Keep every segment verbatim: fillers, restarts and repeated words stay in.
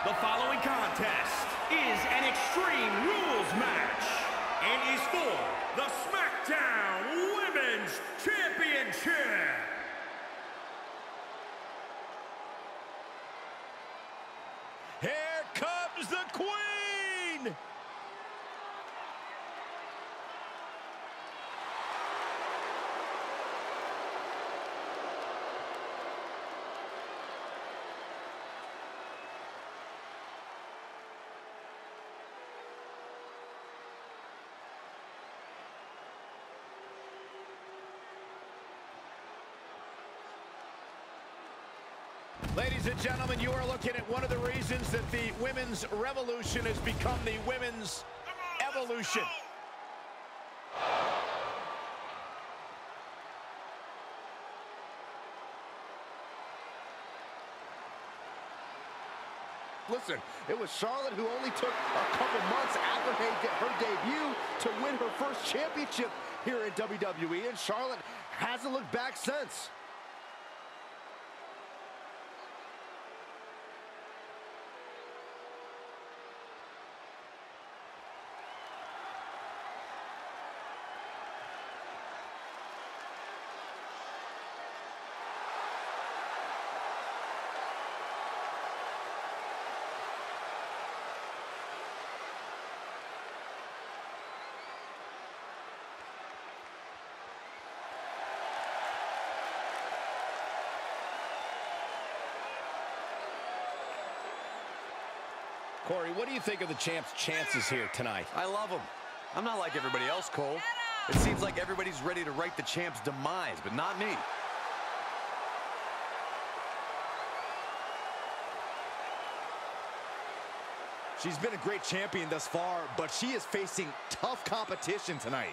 The following contest is an Extreme Rules match and is for the Smackdown Women's Championship. Here comes the Queen! Ladies and gentlemen, you are looking at one of the reasons that the women's revolution has become the women's evolution. Listen, it was Charlotte who only took a couple months after her debut to win her first championship here in W W E, and Charlotte hasn't looked back since. Corey, what do you think of the champ's chances here tonight? I love him. I'm not like everybody else, Cole. It seems like everybody's ready to write the champ's demise, but not me. She's been a great champion thus far, but she is facing tough competition tonight.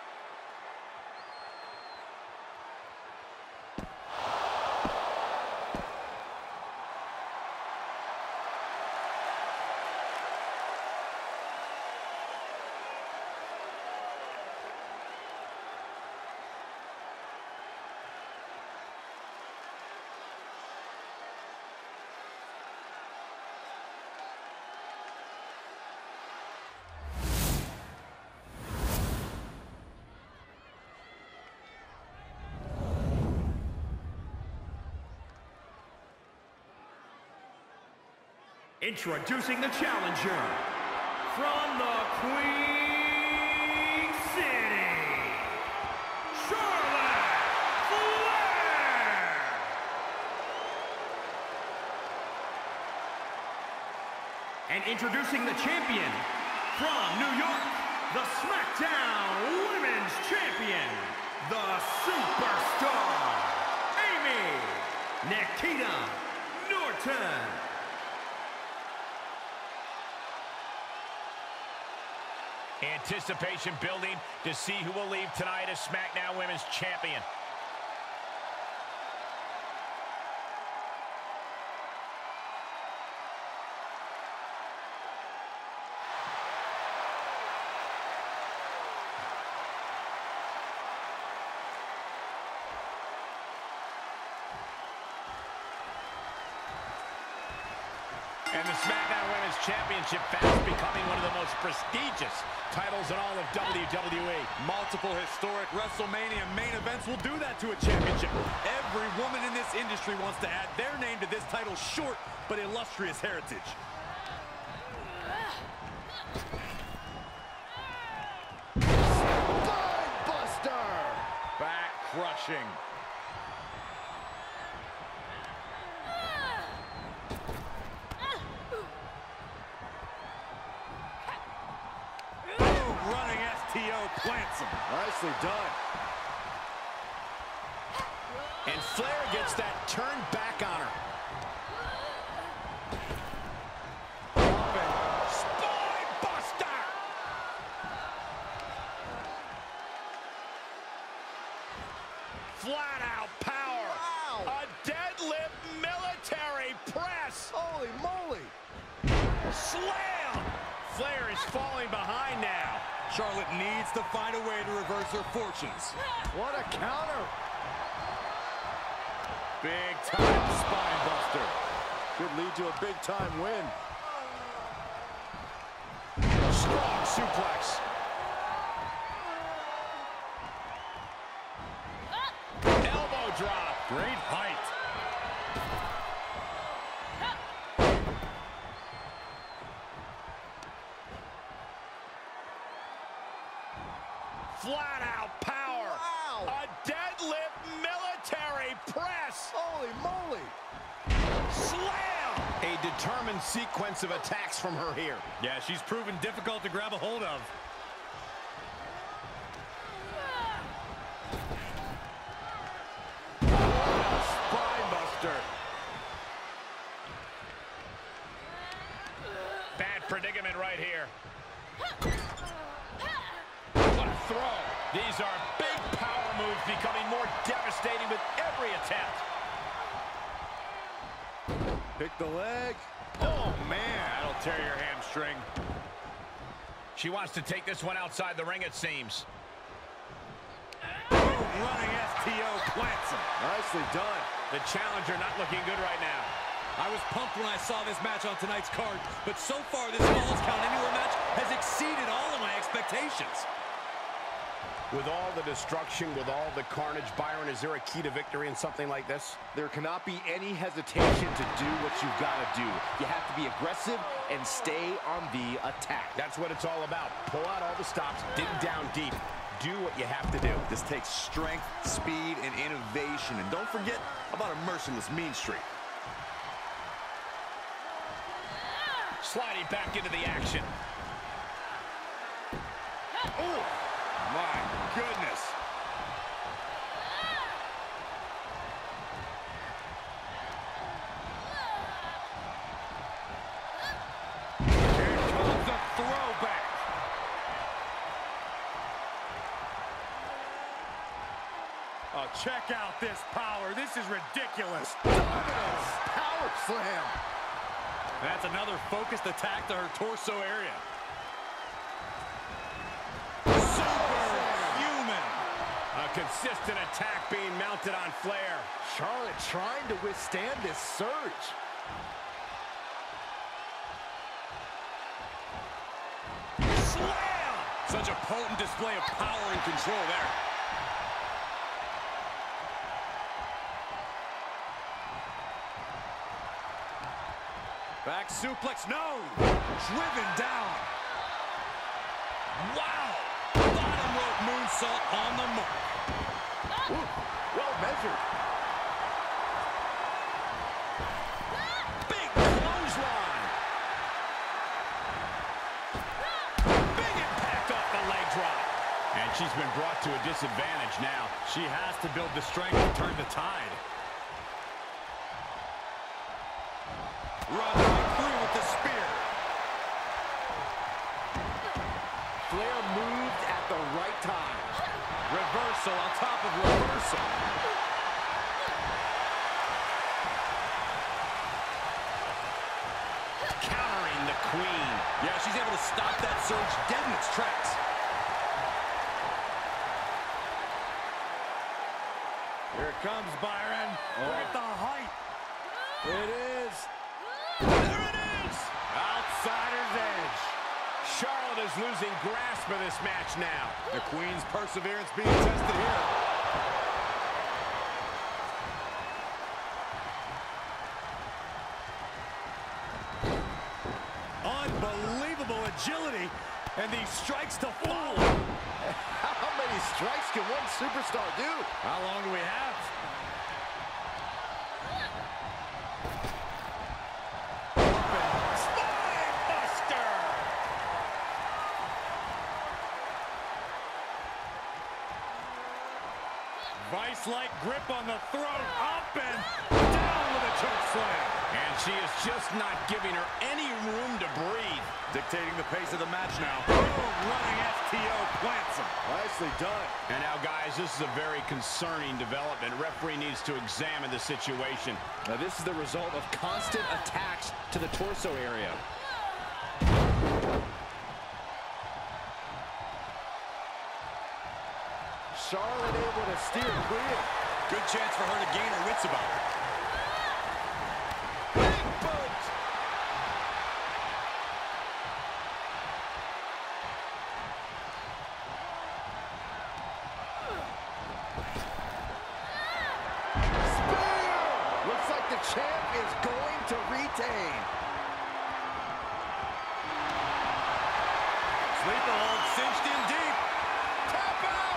Introducing the challenger from the Queen City, Charlotte Flair. And introducing the champion from New York, the Smackdown Women's Champion, the Superstar, Aimee Nikita Norton. Anticipation building to see who will leave tonight as SmackDown Women's Champion. And the SmackDown Women's Championship fast becoming one of the most prestigious titles in all of W W E. Multiple historic WrestleMania main events will do that to a championship. Every woman in this industry wants to add their name to this title's short but illustrious heritage. Spine buster! Back crushing. Running S T O plants him. Nicely done. And Flair gets that turned back on her. Spine buster! Flat out power. Wow. A deadlift military press. Holy moly! Slam! Flair is falling behind now. Charlotte needs to find a way to reverse her fortunes. What a counter! Big time spine buster. Could lead to a big time win. suplex. Elbow drop. Great height. Flat out power. Wow. A deadlift military press. Holy moly. Slam. A determined sequence of attacks from her here. Yeah, she's proven difficult to grab a hold of. Spine buster. Bad predicament right here. What a throw. These are big power moves becoming more devastating with every attempt. Pick the leg. Oh, man. That'll tear your hamstring. She wants to take this one outside the ring, it seems. Running S T O plants him. Nicely done. The challenger not looking good right now. I was pumped when I saw this match on tonight's card, but so far this Falls Count Anywhere match has exceeded all of my expectations. With all the destruction, with all the carnage, Byron, is there a key to victory in something like this? There cannot be any hesitation to do what you've got to do. You have to be aggressive and stay on the attack. That's what it's all about. Pull out all the stops, dig down deep. Do what you have to do. This takes strength, speed, and innovation. And don't forget about a merciless mean streak. Sliding back into the action. Oh, my goodness. Here comes the throwback. Oh, check out this power. This is ridiculous. Dominance. Power slam. That's another focused attack to her torso area. Superhuman. A consistent attack being mounted on Flair. Charlotte trying to withstand this surge. Slam! Such a potent display of power and control there. Back suplex, no! Driven down. Wow! Bottom rope moonsault on the mark. Ooh, well measured. Big clothesline. Big impact off the leg drop. And she's been brought to a disadvantage now. She has to build the strength to turn the tide. Run right through with the spear. Flair moved at the right time. Reversal on top of reversal. Countering the queen. Yeah, she's able to stop that surge dead in its tracks. Here it comes, Byron. Oh. Look at the height. It is. There it is! Outsider's edge. Charlotte is losing grasp of this match now. The Queen's perseverance being tested here. Unbelievable agility and these strikes to follow. How many strikes can one superstar do? How long do we have? Vice-like grip on the throat, up and down with a choke slam. And she is just not giving her any room to breathe. Dictating the pace of the match now. Boom, running S T O plants him. Nicely done. And now, guys, this is a very concerning development. Referee needs to examine the situation. Now, this is the result of constant attacks to the torso area. Charlotte able to steer clear. Good chance for her to gain her wits about her. Big boot. champ is going to retain. Sleeper hold cinched in deep. Tap out.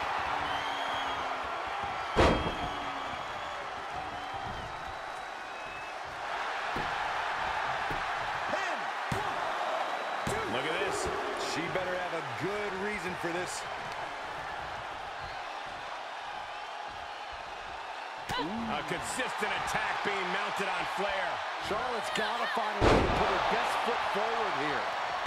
Pin. Look at this. She better have a good reason for this. A consistent attack being mounted on Flair. Charlotte's got to find a way to put her best foot forward here.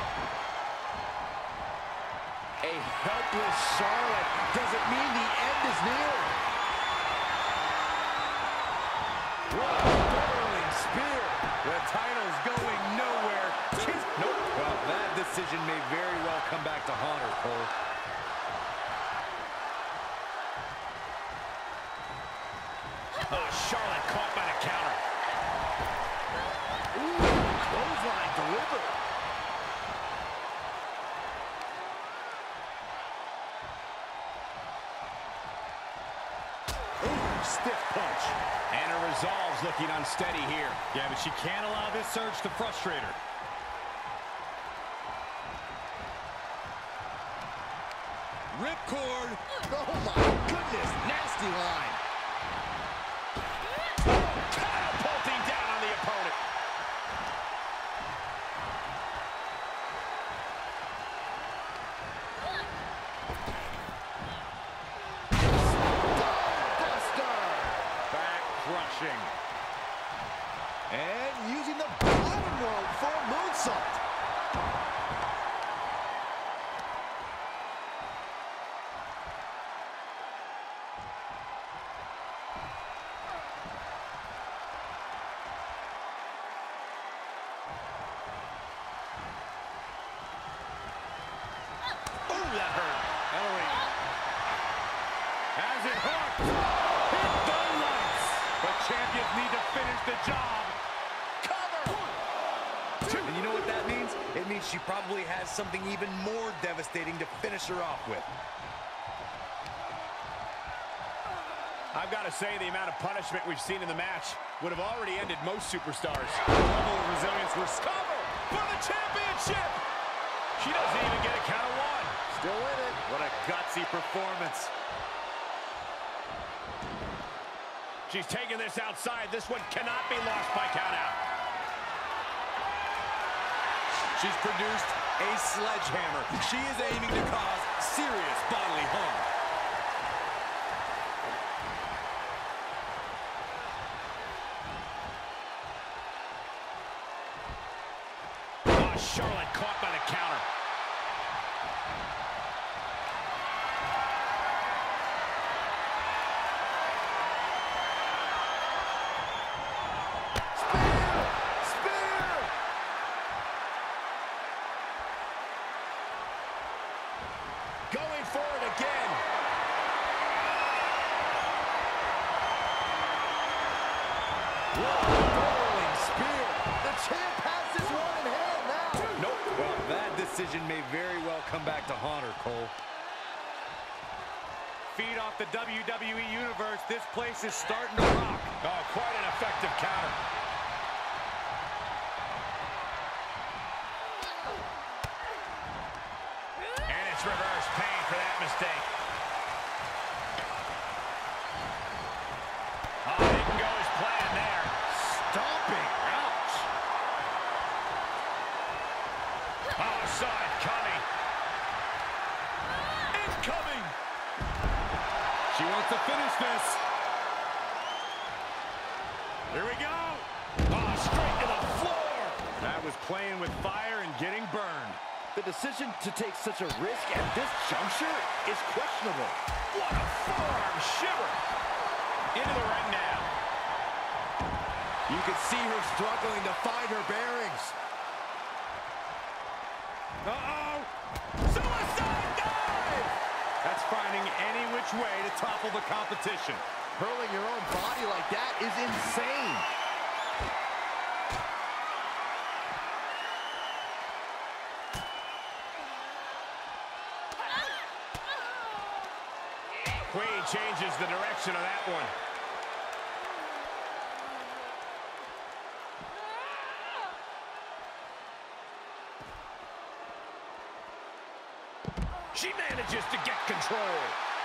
A helpless Charlotte doesn't mean the end is near. What a whirling spear. The title's going nowhere. Nope. Well, that decision may very well come back to haunt her, Cole. Oh, Charlotte caught by the counter. Ooh, clothesline delivered. Ooh, stiff punch. And her resolve's looking unsteady here. Yeah, but she can't allow this surge to frustrate her. Ripcord. Oh my goodness, nasty line. Catapulting down on the opponent. Buster. Back crushing. And using the bottom rope for a moonsault. That hurt. Ellery has it hooked. Hit the lights. But champions need to finish the job. Cover. And you know what that means? It means she probably has something even more devastating to finish her off with. I've got to say, the amount of punishment we've seen in the match would have already ended most superstars. The level of resilience was cover for the championship. She doesn't even get a count of one. Still in it. What a gutsy performance. She's taking this outside. This one cannot be lost by countout. She's produced a sledgehammer. She is aiming to cause serious bodily harm. Oh, Charlotte caught by the counter. Going for it again. Whirling spear. The champ has this one in hand now. Nope. Well, that decision may very well come back to haunt her, Cole. Feed off the W W E Universe. This place is starting to rock. Oh, quite an effective counter. And it's reverse pain for that mistake. Oh, didn't go as planned there. Stomping. Ouch. Oh, saw it coming. Incoming. She wants to finish this. Here we go. Oh, straight to the floor. That was playing with fire and getting burned. The decision to take such a risk at this juncture is questionable. What a forearm shiver. Into the ring now. You can see her struggling to find her bearings. Uh-oh. Suicide dive. That's finding any which way to topple the competition. Hurling your own body like that is insane. Queen changes the direction of that one. She manages to get control.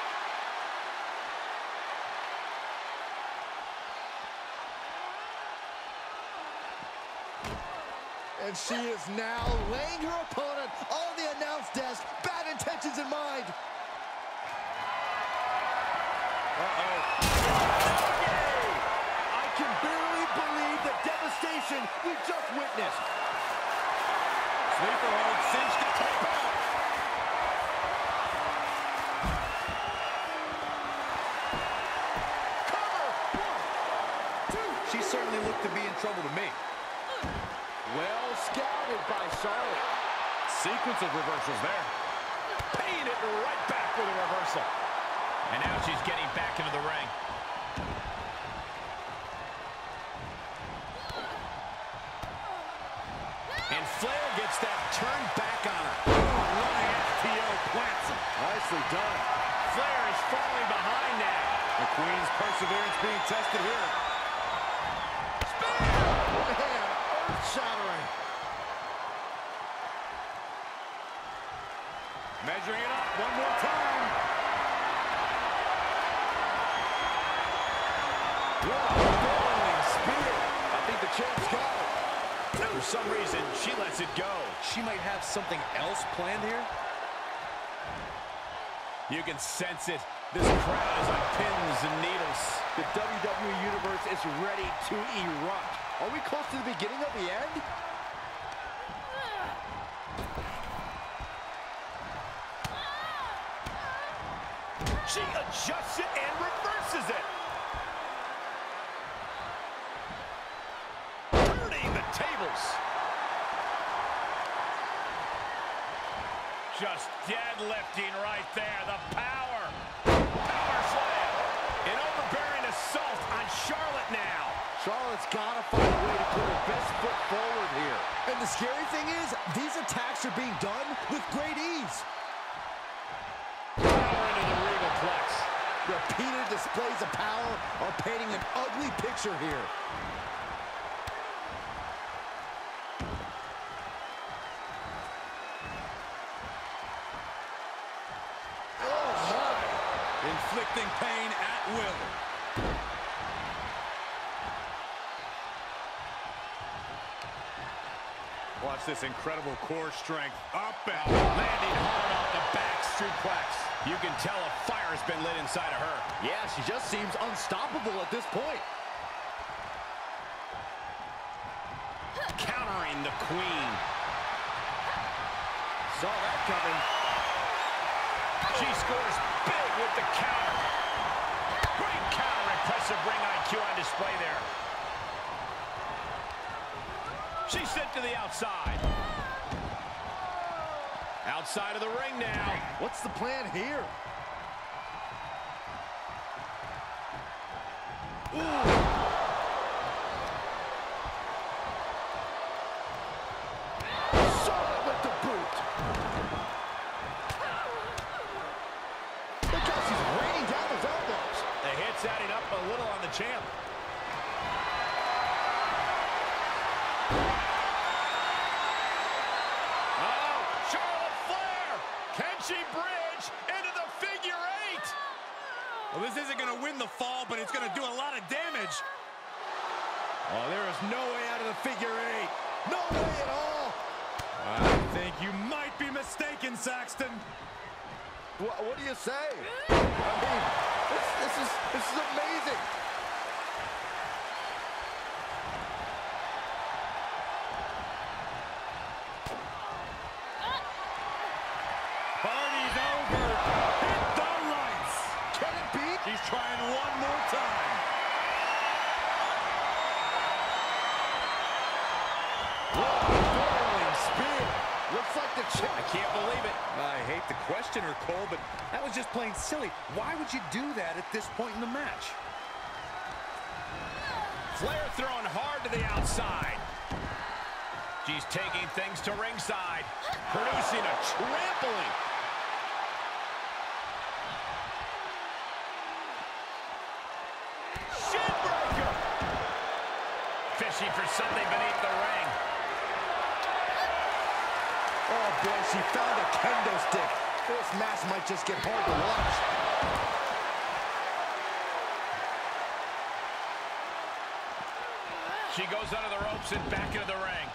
And she is now laying her opponent on the announce desk, bad intentions in mind. Uh-oh. I can barely believe the devastation we just witnessed. Sleeper hold cinched to tap out. Cover! One, two. She certainly looked to be in trouble to me. Well scouted by Charlotte. Sequence of reversals there. Paying it right back with a reversal. And now she's getting back into the ring. And Flair gets that turned back on her. Running F T O plants him. Nicely done. Flair is falling behind now. The Queen's perseverance being tested here. Man, earth-shattering. Measuring it up one more time. What a rolling spear. I think the champ's got it. For some reason, she lets it go. She might have something else planned here. You can sense it. This crowd is on pins and needles. The W W E Universe is ready to erupt. Are we close to the beginning of the end? She adjusts it and reverses it. Turning the tables. Just deadlifting right there. The power. Power slam. An overbearing assault on Charlotte now. Charlotte's got to find a way to put her best foot forward here. And the scary thing is, these attacks are being done with great ease. Power into the regal plex. Repeated displays of power are painting an ugly picture here. Inflicting pain at will. Watch this incredible core strength. Up and Landing hard off the back suplex. You can tell a fire has been lit inside of her. Yeah, she just seems unstoppable at this point. Countering the Queen. Saw that coming. She scores big with the counter. Great counter. Impressive ring I Q on display there. She's sent to the outside. Outside of the ring now. What's the plan here? Ooh. Charlotte with the boot. Look how she's raining down his elbows. The hit's adding up a little on the champ. Oh, Charlotte Flair! Can she bridge into the figure eight? Well, this isn't going to win the fall, but it's going to do a lot of damage. Oh, there is no way out of the figure eight. No way at all. I think you might be mistaken, Saxton. What, what do you say? I mean, this, this is this is amazing. Party's over. Hit the lights. Can it be? She's trying one more time. Whirling spear. Looks like the champ. I can't believe it. I hate to question her, Cole, but that was just plain silly. Why would you do that at this point in the match? Flair throwing hard to the outside. She's taking things to ringside, producing a trampling. Shinbreaker. Fishing for something beneath the ring. Oh boy, she found a kendo stick. This match might just get hard to watch. She goes under the ropes and back into the ring.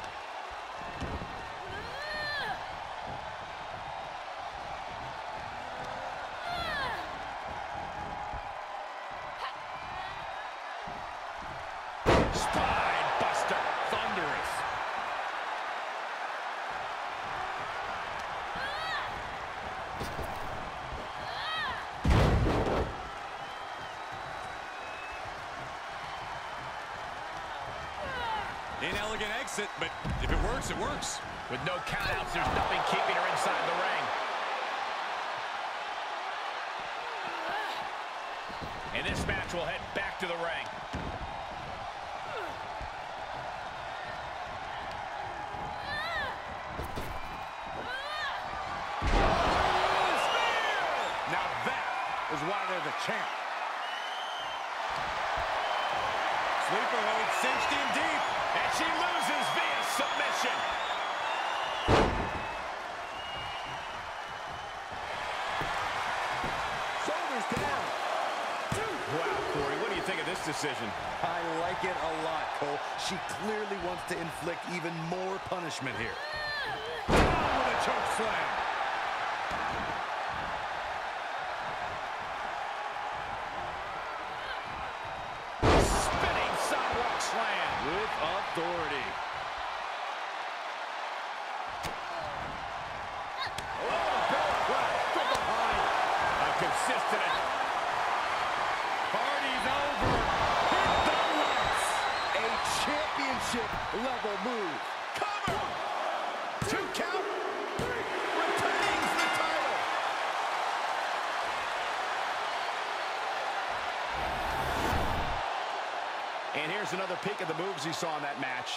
Spine buster. Thunderous. Inelegant exit, but if it works, it works. With no countouts, there's nothing keeping her inside the ring. And this match will head back to the ring. Now that is why they're the champ. Sleeper hold cinched in deep. And she loses via submission. Shoulders down. Wow, Corey, what do you think of this decision? I like it a lot, Cole. She clearly wants to inflict even more punishment here. Oh, with a choke slam. Spinning sidewalk slam. With authority. Oh, bell crash from behind. A consistent. Party's over. Hit the lights. A championship level move. Cover. Two count. Retains the title. And here's another peek at the moves you saw in that match.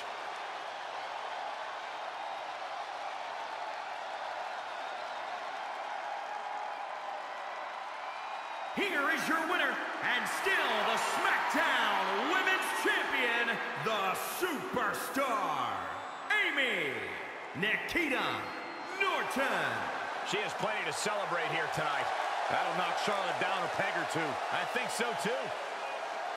Here is your winner, and still the Smackdown Women's Champion, the Superstar, Aimee Nikita Norton. She has plenty to celebrate here tonight. That'll knock Charlotte down a peg or two. I think so, too.